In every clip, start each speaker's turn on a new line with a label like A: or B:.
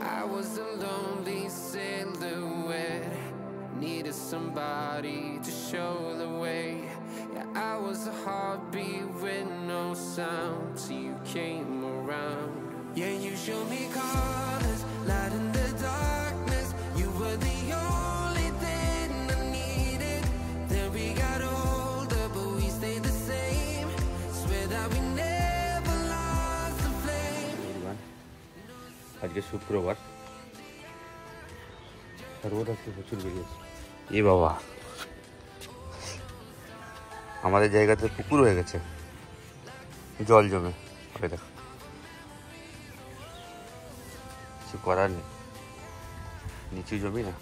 A: I was a lonely silhouette, needed somebody to show the way. Yeah, I was a heartbeat with no sound till you came around. Yeah, you showed me colors, light in the darkness. You were the only thing I needed. Then we got older, but we stayed the same. Swear that we never lost the flame.
B: আজকে শুক্রবার, রোদ আজকে প্রচুর বেরিয়েছে। এ বাবা, আমাদের জায়গাতে পুকুর হয়ে গেছে, জল জমে। দেখো, কিছু করার নেই, নিচু জমি না।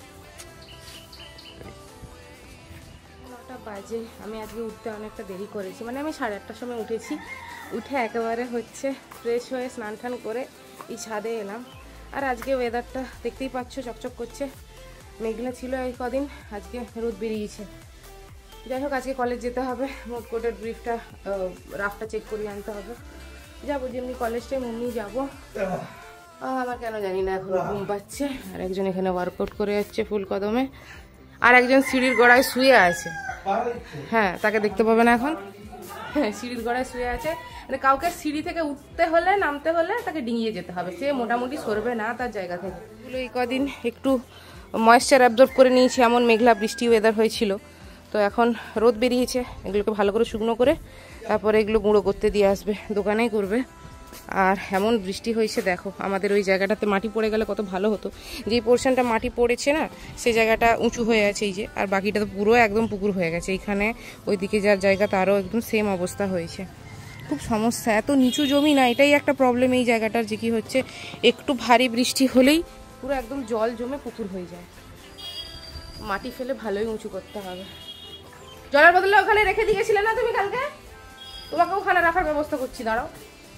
C: বাজে আমি আজকে উঠতে অনেকটা দেরি করেছি, মানে আমি 8:30টার সময় উঠেছি। উঠে একেবারে হচ্ছে ফ্রেশ হয়ে স্নান টান করে এই ছাদে এলাম। আর আজকে ওয়েদারটা দেখতেই পাচ্ছ, চকচক করছে। মেঘলা ছিল এই কদিন, আজকে রোদ বেরিয়েছে। যাই হোক, আজকে কলেজ যেতে হবে। মোট কোটের ব্রিফটা, রাফটা চেক করিয়ে আনতে হবে। যাবো যেমনি কলেজ টাইম অমনি যাবো। আমার কেন জানি না এখন ঘুম পাচ্ছে। আর একজন এখানে ওয়ার্কআউট করে যাচ্ছে ফুল কদমে, আর একজন সিঁড়ির গোড়ায় শুয়ে আছে। হ্যাঁ, তাকে দেখতে পাবে না এখন। হ্যাঁ, সিঁড়ির গোড়ায় শুয়ে আছে। মানে কাউকে সিঁড়ি থেকে উঠতে হলে, নামতে হলে তাকে ডিঙিয়ে যেতে হবে, সে মোটামুটি সরবে না তার জায়গা থেকে। এগুলো এই কদিন একটু ময়েশ্চার অ্যাবজর্ব করে নিয়েছি, এমন মেঘলা বৃষ্টি ওয়েদার হয়েছিল। তো এখন রোদ বেরিয়েছে, এগুলোকে ভালো করে শুকনো করে তারপরে এগুলো গুঁড়ো করতে দিয়ে আসবে, দোকানেই করবে। আর এমন বৃষ্টি হয়েছে দেখো, আমাদের ওই জায়গাটাতে মাটি পড়ে গেলে কত ভালো হতো। যেই পোর্শনটা মাটি পড়েছে না, সেই জায়গাটা উঁচু হয়ে আছে এই যে, আর বাকিটা তো পুরো একদম পুকুর হয়ে গেছে। এইখানে ওইদিকে যার জায়গা তারও একদম সেম অবস্থা হয়েছে। খুব সমস্যা, এত নিচু জমি না, এটাই একটা প্রবলেম এই জায়গাটার, যে কি হচ্ছে একটু ভারী বৃষ্টি হলেই পুরো একদম জল জমে পুকুর হয়ে যায়। মাটি ফেলে ভালোই উঁচু করতে হবে। জলের বদলে ওখানে রেখে দিয়েছিলে না তুমি কালকে? তোমাকে ওখানে রাখার ব্যবস্থা করছি, দাঁড়াও।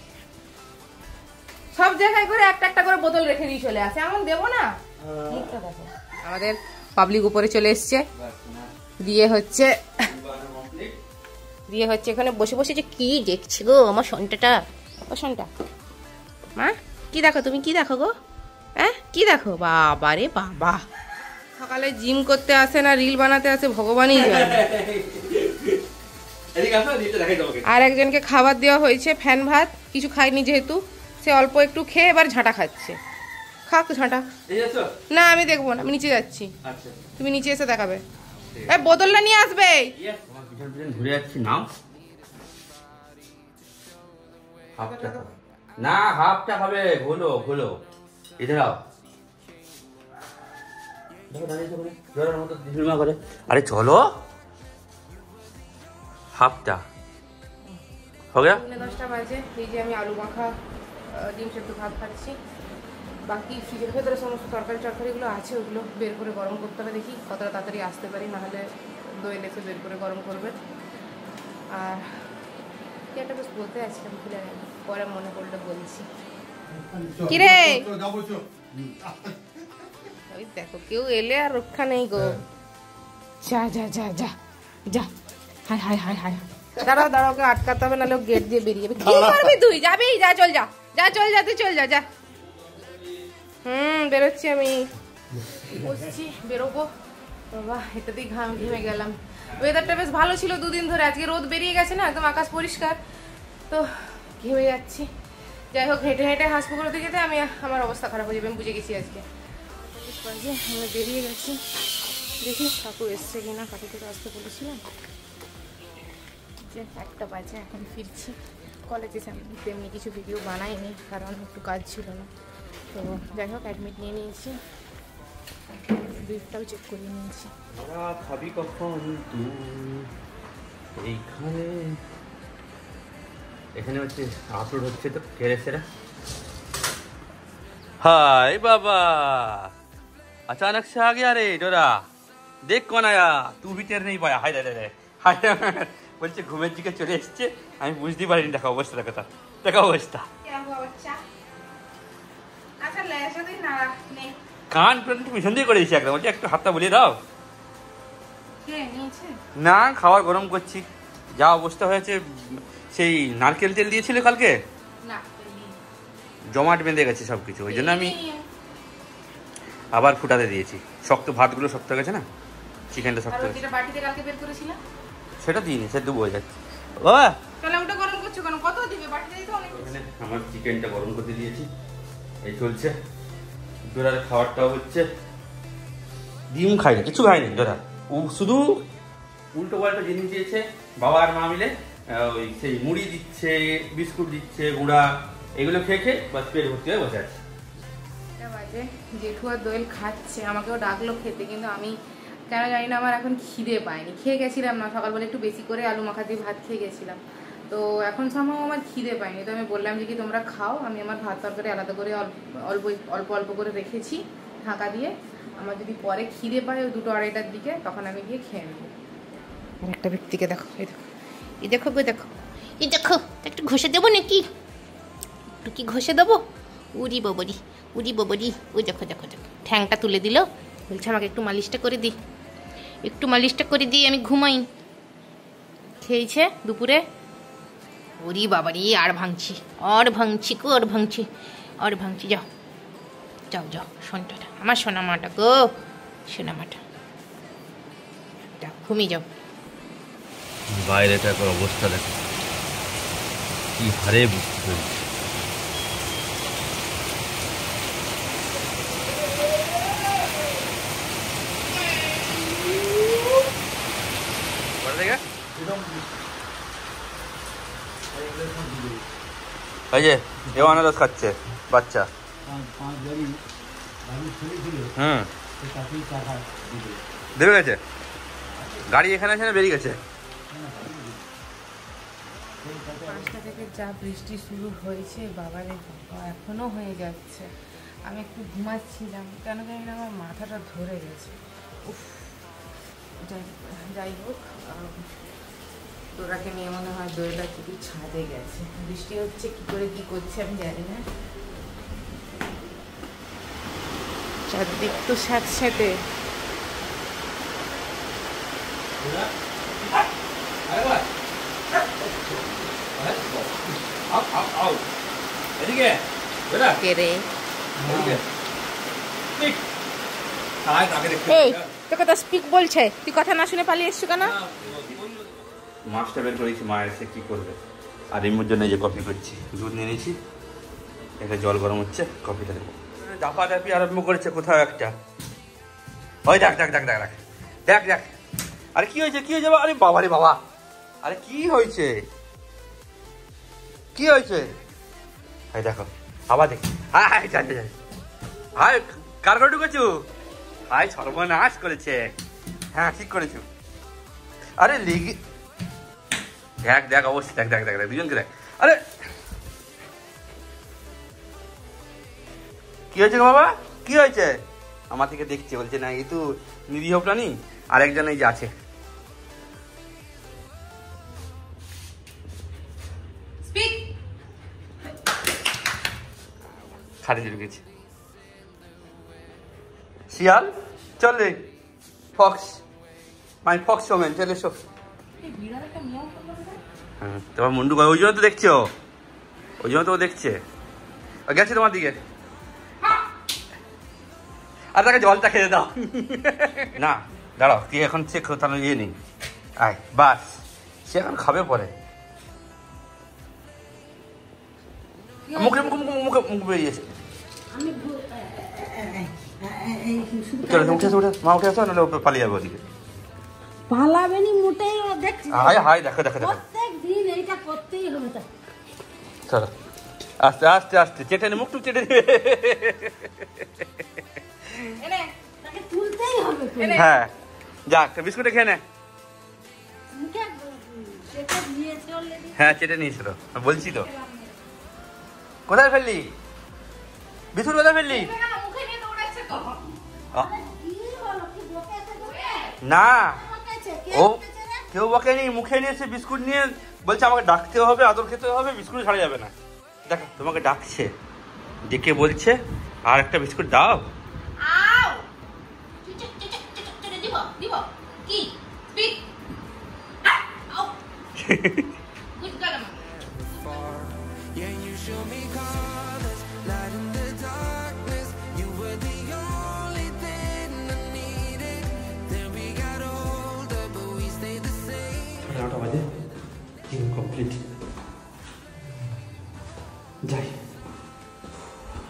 C: সব জায়গায় করে একটা একটা করে বোতল রেখে দিয়ে চলে আসে, এমন দেবো না। মুখটা দেখো, আমাদের পাবলিক উপরে চলে এসছে, দিয়ে হচ্ছে এখানে বসে বসে যে কি দেখছি গো আমার সন্টাটা। ও সন্টা, মা কি দেখো, তুমি কি দেখো গো? হ্যাঁ, কি দেখো? বাবা রে বাবা, সকালে জিম করতে আসে না রিল বানাতে আসে ভগবানই জানে। আর একজনকে খাবার দেওয়া হয়েছে ফ্যান ভাত, কিছু খায়নি যেহেতু, সে অল্প একটু খেয়ে এবার ঝাঁটা খাচ্ছে। খাক ঝাঁটা। না আমি দেখবো না, আমি নিচে যাচ্ছি, তুমি নিচে এসে দেখাবে। বোতলটা নিয়ে আসবে।
B: ঘুরে যাচ্ছি, নাও। না, হাফটা খাবে, ঘোলো ঘোলো। এদের আরে চলো, হাফটা हो गया।
C: 10টা বাজে, এই যে আমি আলু মাখা ডিম সেদ্ধ ভাত খাচ্ছি। বাকি ফ্রিজের ভেতরে সমস্ত তরকারিগুলো আছে, ওগুলো বের করে গরম করতে হবে। দেখি কতটা তাড়াতাড়ি আসতে পারি, নাহলে দই লেসে বের করে গরম করবে। আর কি একটা বেশ বলতে আসছিলাম, ভুলে গেলাম, পরে মনে পড়লে বলছি। কিরে ওই দেখো কেউ এলে আর রক্ষা নেই গো। যা যা যা যা যা, হায় হায় হায় হায়। দাঁড়াও দাঁড়াও, ওকে আটকাতে হবে, নাহলে গেট দিয়ে বেরিয়ে যাবে। কি করবি তুই? যাবি? যা, চল যা, যা চল যা, তুই চল যা যা। বেরোচ্ছি আমি, বসছি, বেরোবো। বাবা এটাতেই ঘেমে গেলাম। ওয়েদারটা বেশ ভালো ছিল 2 দিন ধরে, আজকে রোদ বেরিয়ে গেছে না, একদম আকাশ পরিষ্কার, তো ঘেমে যাচ্ছি। যাই হোক, হেঁটে হেঁটে হাঁসপুকুরতে যেতে আমার অবস্থা খারাপ হয়ে যাবে, আমি বুঝে গেছি। আজকে আমরা বেরিয়ে গেছি, দেখি কাকু এসছে কিনা, কাকুকে তো আসতে বলেছিলাম। যে 1টা বাজে, এখন ফিরছি। কলেজে তেমনি কিছু ভিডিও বানাইনি, কারণ একটু কাজ ছিল না। তো যাই হোক, অ্যাডমিট নিয়ে নিয়েছি, ব্রিফটাও চেক করে নিয়েছি।
B: খাবি কখন তুই? এইখানে এখানে হচ্ছে আপলোড হচ্ছে তো টেরেসেরা। हाय बाबा, अचानक से आ गया रे डोरा। देख कौन आया, तू भी टेर नहीं पाया। हाय रे हाय, বলছে ঘুমের দিকে চলে এসছে, আমি বুঝতে পারিনি। দেখা অবস্থা, দেখা অবস্থা। কান পিছন দিয়ে করেছি একদম। বলছে একটু হাতটা বলিয়ে দাও। না, খাবার গরম করছি। যা অবস্থা হয়েছে, সেই নারকেল তেল দিয়েছিল কালকে, জমাট বেঁধে গেছে সবকিছু, ওই জন্য আমি আবার ফুটাতে দিয়েছি। শক্ত ভাতগুলো শক্ত হয়ে গেছে না, চিকেনটা শক্ত
C: আর
B: হয়ে গেছে।
C: যেটা বাটিতে কালকে বের করেছিলাম
B: সেটা দিইনি, সে ডুবো হয়ে যাচ্ছে। ও
C: তাহলে ওটা গরম করছো কেন? কত দিবে? বাটিতেই তো অনেক।
B: এখানে আমার চিকেনটা গরম করতে দিয়েছি, এই চলছে। ডোরার খাবারটাও হচ্ছে, ডিম খাইনি, কিছু খাইনি ডোরা। ও শুধু উল্টো পাল্টা জিনিস দিয়েছে বাবা আর মা মিলে। ওই সেই মুড়ি দিচ্ছে, বিস্কুট দিচ্ছে, গুঁড়া, এগুলো খেয়ে খেয়ে বাস পেট ভর্তি হয়ে বসে আছে।
C: বাজে জেঠু আর দোয়েল খাচ্ছে, আমাকেও ডাকলো খেতে, কিন্তু আমি কেন জানি না আমার এখন খিদে পায়নি। খেয়ে গেছিলাম না সকালবেলা, একটু বেশি করে আলু মাখা দিয়ে ভাত খেয়ে গেছিলাম, তো এখন সম্ভব আমার খিদে পায়নি। তো আমি বললাম যে কি তোমরা খাও, আমি আমার ভাত তরকারি আলাদা করে অল্প অল্প অল্প করে রেখেছি ঢাকা দিয়ে। আমার যদি পরে খিদে পায় ওই 2-2:30টার দিকে, তখন আমি গিয়ে খেয়ে নেবো। আর একটা ব্যক্তিকে দেখো, এই দেখো, এই দেখো গো, দেখো, এই দেখো, একটু ঘষে দেবো নাকি? একটু কি ঘষে দেবো? উড়ি ববরি, উড়ি ববরি, ওই দেখো দেখো দেখো, ঠ্যাংটা তুলে দিল, বলছে আমাকে একটু মালিশটা করে দিই, একটু মালিশটা করে দিই, আমি ঘুমাই। খেয়েছে দুপুরে, ওরি বাবারি, আর ভাঙছি, আর ভাঙছি গো, আর ভাঙছি, আর ভাঙছি। যাও যাও যাও, সোনাটা আমার, সোনা মাটা গো, সোনা মাটা, যাও ঘুমিয়ে যাও।
B: বাইরেটা একটা অবস্থা দেখো, কি হারে বুঝতে পেরেছি। এই যে এও আনারস খাচ্ছে বাচ্চা। দেবে গেছে গাড়ি, এখানে এখানে বেরিয়ে গেছে।
C: 5টা থেকে যা বৃষ্টি শুরু হয়েছে, বাবারে বাবা, এখনো হয়ে যাচ্ছে। আমি একটু ঘুমাচ্ছিলাম, কেন জানি না আমার মাথাটা ধরে গেছে। উফ, যাই হোক, তোরাকে নিয়ে মনে হয় দোয়েলটা কিছু ছাদে গেছে। বৃষ্টি হচ্ছে, কি করে কি করছে আমি জানি না। চারদিক তো স্যাঁতস্যাঁতে। কে রে? এই তোকে তো স্পিক বলছে, তুই কথা না শুনে পালিয়ে এসছো কেন?
B: মাছটা বের করেছি, মা এসে কি করবে। আর এর জন্য যে কফি করছি, দুধ নিয়ে নিয়েছি, এটা জল গরম হচ্ছে, কফিটা দেবো। দাপাদাপি আরম্ভ করেছে কোথাও একটা। ওই দেখ দেখ দেখ দেখ দেখ দেখ দেখ, আরে কি হয়েছে, কি হয়েছে? আরে বাবা রে বাবা, আরে কি হয়েছে, কি হয়েছে? এই দেখো আবার দেখ, হাই জানি জানি, হাই কার ঘরে ঢুকেছো? হাই সর্বনাশ করেছে। হ্যাঁ ঠিক করেছো। আরে লেগে দেখ দেখ, অবশ্যই দেখ দেখ দেখ দেখ, দুজনকে দেখ। আরে কি হয়েছে বাবা, কি হয়েছে? আমার থেকে দেখছে, বলছে না এই তো নিরীহ প্রাণী, আর একজন এই যে আছে। খাটে ঢুকেছে শিয়াল, চল রে ফক্স, মাই ফক্স ওমেন, চলে এসো। তোমার মুন্ডু ওই জন্য তো দেখছো, ওই জন্য তো ও দেখছে, গেছে তোমার দিকে। আর তাকে জলটা খেতে দাও না, দাঁড়াও, তুই এখন চেক তাহলে ইয়ে নেই, আয় বাস, সে এখন খাবে পরে। মুখে মুখে মুখে মুখে মুখ বেরিয়েছে। চলো উঠে উঠে, মা উঠে আসো, নাহলে পালিয়ে যাবে ওদিকে।
D: পালাবেনি মোটেই, ও দেখছি
B: হাই হাই, দেখো দেখো দেখো,
D: প্রত্যেক দিন এইটা করতেই হবে। তা
B: চলো আস্তে আস্তে আস্তে, চেটে নে, মুখ টুক চেটে নে।
D: তাকে তুলতেই হবে তো।
B: হ্যাঁ যাক, বিস্কুটে খেয়ে নে।
D: মুখে সেটা নিয়েছে অলরেডি।
B: হ্যাঁ চেটে নিয়েছিল, বলছি তো। কোথায় ফেললি বিস্কুট, কোথায় ফেললি?
D: কি হলো, কি বকেছে তোকে?
B: না
D: বকেছে কে?
B: ও
D: বকেছে রে?
B: কেউ বকেনি, মুখে নিয়েছে বিস্কুট নিয়ে, বলছে আমাকে ডাকতে হবে, আদর খেতে হবে, বিস্কুট ছাড়া যাবে না। দেখো তোমাকে ডাকছে, ডেকে বলছে আর একটা বিস্কুট দাও।
C: আউ চুচুক চুচুক চুচুক চুচুক দিব দিব কি স্পিক আউ good girl.
A: Yeah, you show me colors, light in the darkness. You were the only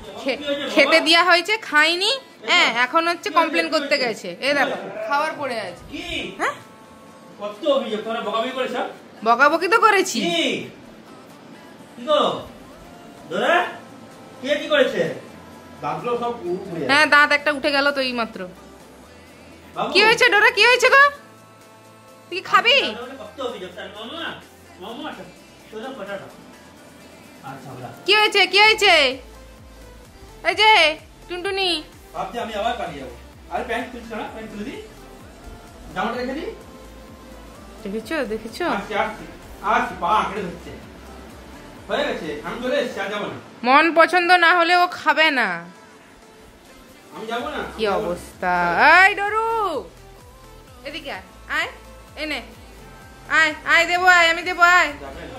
C: খেতে দেওয়া হয়েছে, খাইনি। হ্যাঁ, এখন হচ্ছে কমপ্লেন করতে গেছে। এই দেখো খাবার পড়ে আছে। হ্যাঁ,
B: কত অভিযোগ, তোমরা বকাবকি করেছ?
C: বকাবকি তো করেছি।
B: কি গো ধরে কে কি করেছে? দাঁতগুলো সব উড়ে
C: হ্যাঁ, দাঁত একটা উঠে গেল তো এই মাত্র। কি হয়েছে ডোরা, কি হয়েছে গো? তুই কি খাবি?
B: কত অভিযোগ তার মামা মামা তোরা পটাটা। আচ্ছা বলা
C: কি হয়েছে, কি হয়েছে? এই যে টুনটুনি,
B: ভাবছি আমি আবার পালিয়ে যাবো। আর প্যান্ট খুলছি না, প্যান্ট খুলে দিই, জামাটা রেখে দিই।
C: দেখেছো দেখেছো?
B: আসছি আসছি আসছি, পা আঁকড়ে ধরছে। হয়ে গেছে, আমি চলে এসেছি, আর যাবো না।
C: মন পছন্দ না হলে ও খাবে না।
B: আমি যাবো না।
C: কি অবস্থা! এই ডরু, এদিকে আয়, আয় এনে আয়, আয় দেবো, আয় আমি দেবো, আয়।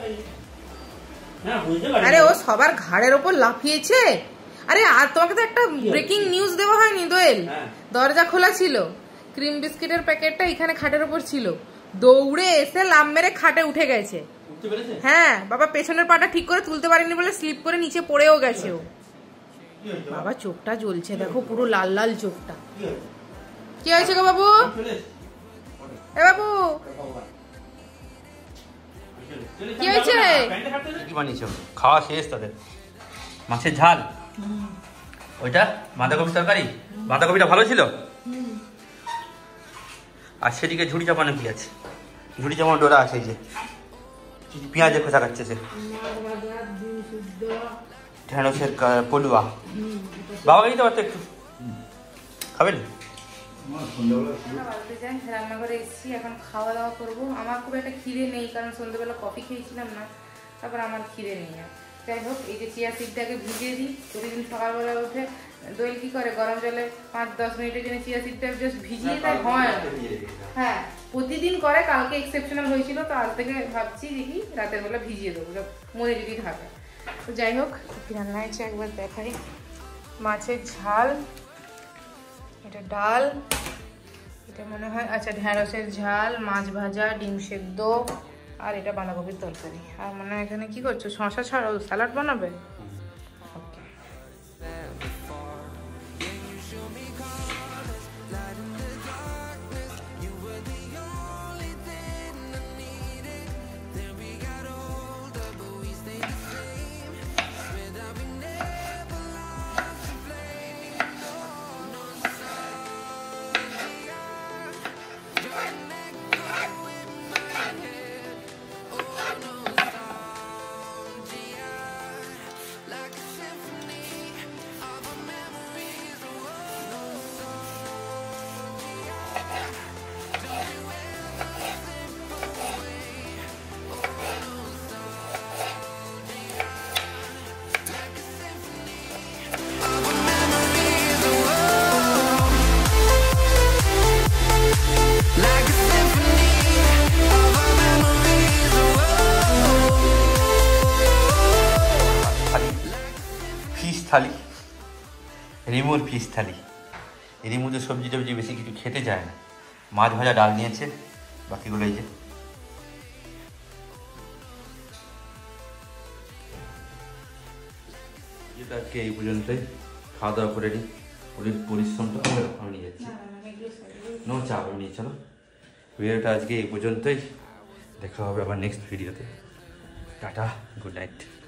B: হ্যাঁ বুঝতে পারি।
C: আরে ও সবার ঘাড়ের ওপর লাফিয়েছে। আরে আর তোমাকে তো একটা ব্রেকিং নিউজ দেওয়া হয়নি দোয়েল।
B: হ্যাঁ।
C: দরজা খোলা ছিল, ক্রিম বিস্কিটের প্যাকেটটা এখানে খাটের ওপর ছিল, দৌড়ে এসে লাম মেরে খাটে উঠে গেছে।
B: উঠতে পেরেছে?
C: হ্যাঁ, বাবা পেছনের পাটা ঠিক করে তুলতে পারেনি বলে স্লিপ করে নিচে পড়েও গেছে ও।
B: কি হয়েছে?
C: বাবা চোখটা জ্বলছে, দেখো পুরো লাল লাল চোখটা।
B: কি হয়েছে?
C: কি হয়েছে গো বাবু?
B: আমি চলে এসেছি।
C: এ বাবু, কি হয়েছে?
B: কি বানিয়েছো? খাওয়া শেষ তাদের? মাছের ঝাল, ওইটা বাঁধাকপি তরকারি। বাঁধাকপিটা ভালো ছিল। আর সেদিকে ঝুড়ি চাপানো কি আছে? ঝুড়ি চাপানো ডোরা আছে, এই যে পেঁয়াজে খোসা কাটছে সে। ঢেঁড়সের পলুয়া। বাবাকে দিতে পারতো একটু, খাবেন?
C: রান্নাঘরে এসেছি, এখন খাওয়া দাওয়া করবো। আমার খুব একটা খিদে নেই, কারণ সন্ধ্যেবেলা কফি খেয়েছিলাম না, তারপর আমার খিদে নেই। যাই হোক, এই যে চিয়া সিডটাকে ভিজিয়ে দিই। প্রতিদিন সকালবেলা উঠে দই কি করে, গরম জলে 5-10 মিনিটের জন্য চিয়া সিডটা জাস্ট ভিজিয়ে দেয়, হয়। হ্যাঁ, প্রতিদিন করে। কালকে এক্সেপশনাল হয়েছিল, তো আজ থেকে ভাবছি যে কি রাতের বেলা ভিজিয়ে দেবো, মনে যদি থাকে। তো যাই হোক, কি রান্না হয়েছে একবার দেখাই। মাছের ঝাল, এটা ডাল, এটা মনে হয় আচ্ছা ঢেঁড়সের ঝাল, মাছ ভাজা, ডিম সেদ্ধ, আর এটা বাঁধাকপির তরকারি। আর মনে হয় এখানে কি করছো, শসা ছাড়াও স্যালাড বানাবে? ওকে।
B: থালি, রিমুর ফিশ থালি। রিমু তো সবজি টবজি বেশি কিছু খেতে চায় না। মাছ ভাজা, ডাল নিয়েছে, বাকিগুলো এই যে। যেটা আজকে এই পর্যন্তই, খাওয়া দাওয়া করে নিই। পরিশ্রমটা আমি নিয়ে যাচ্ছি, নো চাপ, আমি নিয়ে চলো। ভিডিওটা আজকে এই পর্যন্তই, দেখা হবে আবার নেক্সট ভিডিওতে। Tata, good night.